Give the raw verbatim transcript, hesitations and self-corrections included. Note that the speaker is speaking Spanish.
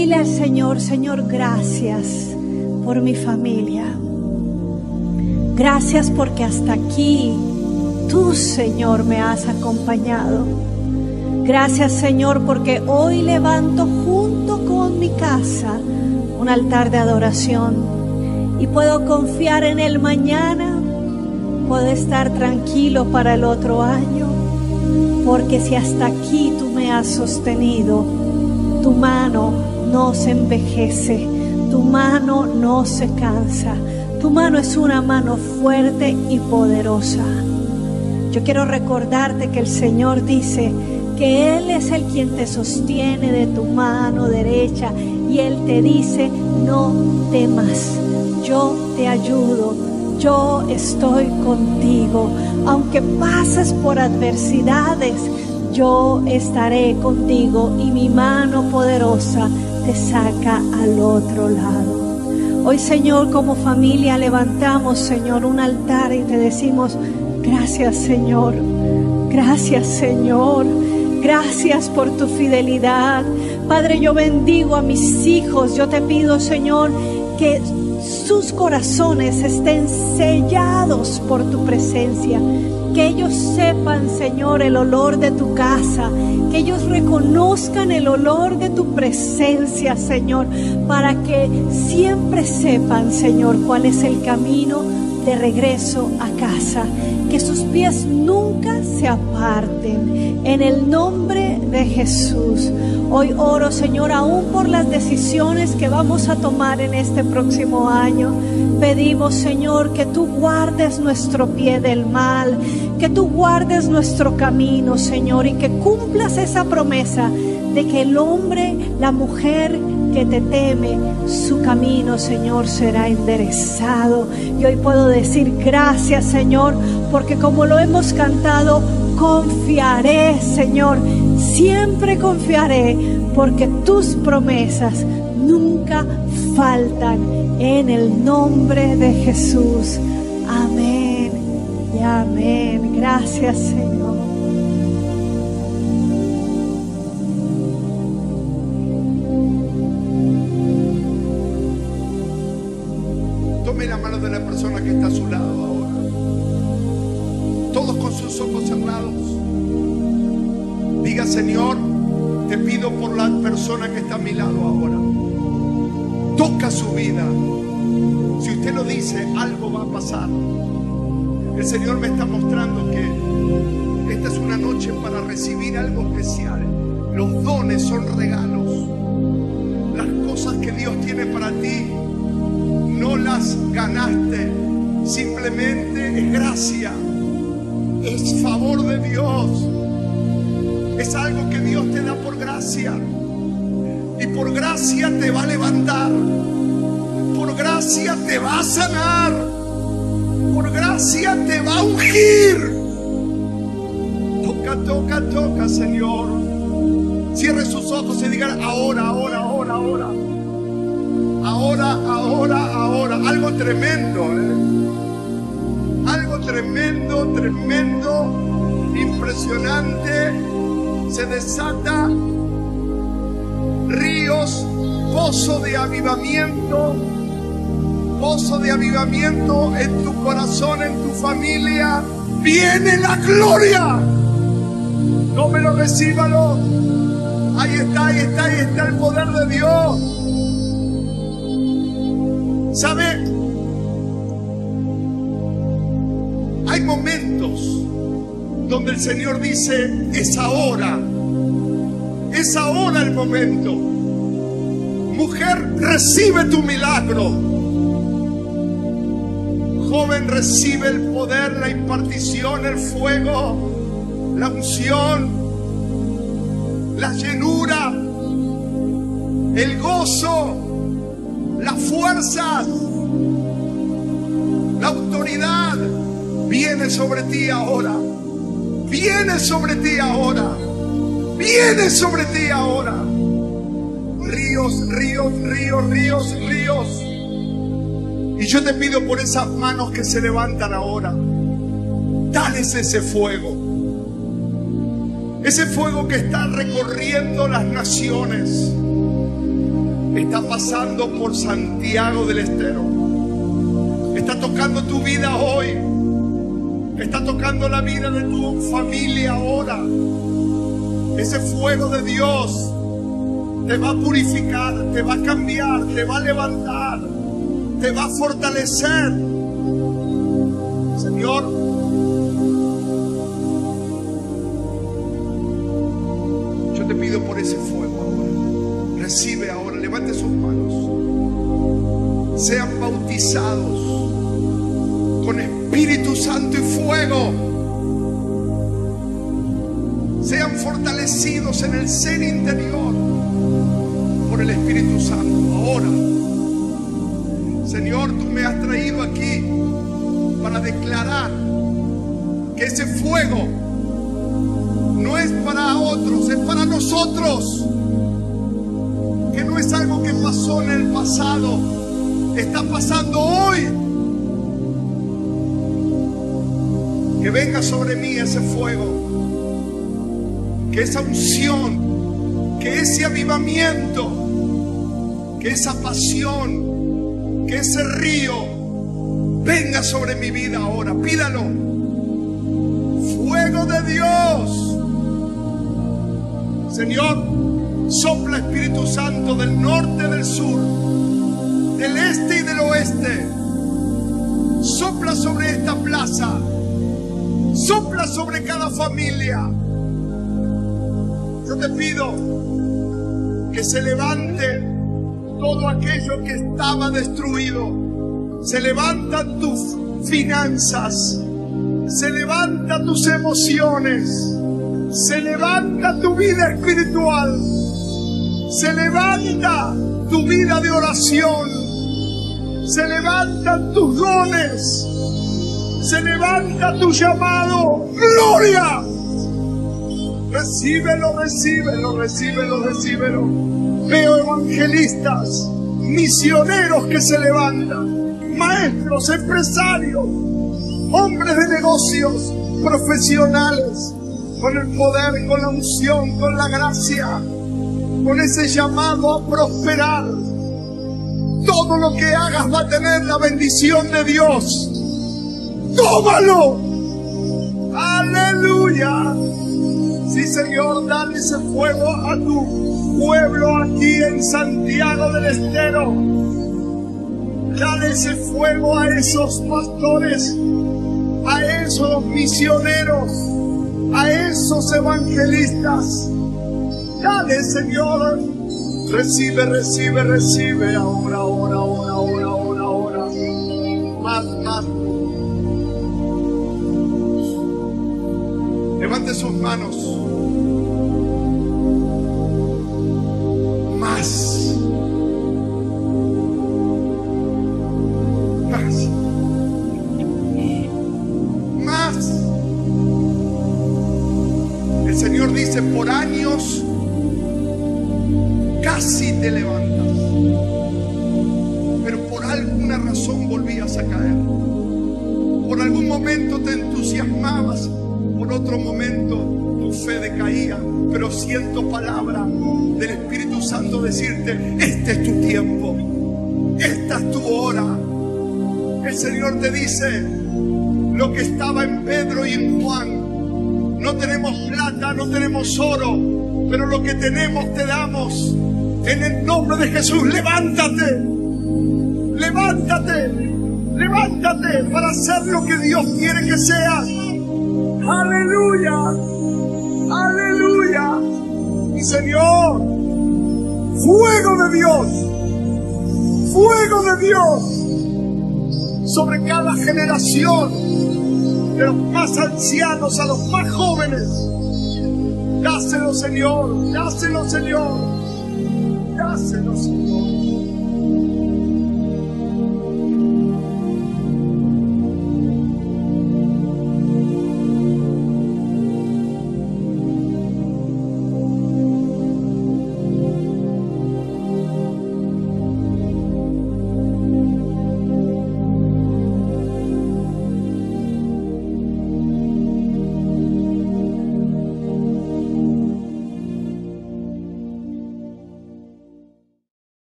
dile al Señor: Señor, gracias por mi familia. Gracias porque hasta aquí tú, Señor, me has acompañado. Gracias, Señor, porque hoy levanto junto con mi casa un altar de adoración y puedo confiar en el mañana. Puedo estar tranquilo para el otro año, porque si hasta aquí tú me has sostenido, tu mano no se envejece, tu mano no se cansa, tu mano es una mano fuerte y poderosa. Yo quiero recordarte que el Señor dice que Él es el quien te sostiene de tu mano derecha y Él te dice: no temas, yo te ayudo. Yo estoy contigo, aunque pases por adversidades, yo estaré contigo y mi mano poderosa te saca al otro lado. Hoy, Señor, como familia levantamos, Señor, un altar y te decimos: gracias, Señor, gracias, Señor, gracias por tu fidelidad. Padre, yo bendigo a mis hijos, yo te pido, Señor, que sus corazones estén sellados por tu presencia, que ellos sepan, Señor, el olor de tu casa, que ellos reconozcan el olor de tu presencia, Señor, para que siempre sepan, Señor, cuál es el camino de regreso a casa, que sus pies nunca se aparten, en el nombre de Jesús. Hoy oro, Señor, aún por las decisiones que vamos a tomar en este próximo año. Pedimos, Señor, que tú guardes nuestro pie del mal, que tú guardes nuestro camino, Señor, y que cumplas esa promesa de que el hombre, la mujer que te teme, su camino, Señor, será enderezado. Y hoy puedo decir gracias, Señor, porque como lo hemos cantado, confiaré, Señor, siempre confiaré, porque tus promesas nunca faltan, en el nombre de Jesús. Amén y amén. Gracias, Señor. Tome la mano de la persona que está a su lado ahora. Todos con sus ojos cerrados. Diga: Señor, te pido por la persona que está a mi lado ahora. Toca su vida. Si usted lo dice, algo va a pasar. El Señor me está mostrando que esta es una noche para recibir algo especial. Los dones son regalos. Las cosas que Dios tiene para ti no las ganaste, simplemente es gracia, es favor de Dios, es algo que Dios te da por gracia, y por gracia te va a levantar, por gracia te va a sanar, por gracia te va a ungir. Toca, toca, toca, Señor. Cierre sus ojos y diga: ahora, ahora, ahora, ahora. Ahora, ahora, ahora. Algo tremendo, ¿eh? Algo tremendo, tremendo, impresionante. Se desata ríos, pozo de avivamiento, pozo de avivamiento en tu corazón, en tu familia. Viene la gloria. Tómelo, recíbalo. Ahí está, ahí está, ahí está el poder de Dios. ¿Sabe? Hay momentos donde el Señor dice: es ahora, es ahora el momento. Mujer, recibe tu milagro. Joven, recibe el poder, la impartición, el fuego, la unción, la llenura, el gozo, las fuerzas, la autoridad viene sobre ti ahora, viene sobre ti ahora, viene sobre ti ahora. Ríos, ríos, ríos, ríos, ríos. Y yo te pido por esas manos que se levantan ahora, dales ese fuego, ese fuego que está recorriendo las naciones, está pasando por Santiago del Estero. Está tocando tu vida hoy. Está tocando la vida de tu familia ahora. Ese fuego de Dios te va a purificar, te va a cambiar, te va a levantar, te va a fortalecer. Señor, yo te pido por ese fuego ahora. Recibe ahora, levante sus manos. Sean bautizados con Espíritu Santo y fuego. Sean fortalecidos en el ser interior por el Espíritu Santo. Ahora, Señor, tú me has traído aquí para declarar que ese fuego no es para otros, es para nosotros. Que no es algo que pasó en el pasado, está pasando hoy. Que venga sobre mí ese fuego, que esa unción, que ese avivamiento, que esa pasión, que ese río venga sobre mi vida ahora. Pídalo. Fuego de Dios. Señor, sopla Espíritu Santo del norte, del sur, del este y del oeste. Sopla sobre esta plaza. Sopla sobre cada familia. Yo te pido que se levante todo aquello que estaba destruido. Se levantan tus finanzas. Se levantan tus emociones. Se levanta tu vida espiritual. Se levanta tu vida de oración. Se levantan tus dones. Se levanta tu llamado. ¡Gloria! Recíbelo, recíbelo, recíbelo, recíbelo. Veo evangelistas, misioneros que se levantan, maestros, empresarios, hombres de negocios, profesionales, con el poder, con la unción, con la gracia, con ese llamado a prosperar. Todo lo que hagas va a tener la bendición de Dios. ¡Tómalo! ¡Aleluya! Sí, Señor, dale ese fuego a tu pueblo aquí en Santiago del Estero. Dale ese fuego a esos pastores, a esos misioneros, a esos evangelistas. Dale, Señor. Recibe, recibe, recibe. Ahora, ahora, ahora, ahora, ahora, ahora. Más, más. Levante sus manos. Más. Más. Más. El Señor dice, por años casi te levantas, pero por alguna razón volvías a caer. Por algún momento te entusiasmabas, por otro momento tu fe decaía, pero siento palabra del Espíritu Santo decirte, este es tu tiempo, esta es tu hora. El Señor te dice lo que estaba en Pedro y en Juan: no tenemos plata, no tenemos oro, pero lo que tenemos te damos. En el nombre de Jesús, levántate, levántate, levántate para hacer lo que Dios quiere que seas. Aleluya, aleluya. Y Señor, fuego de Dios, fuego de Dios sobre cada generación, de los más ancianos a los más jóvenes. Dáselo, Señor, dáselo, Señor, dáselo, Señor.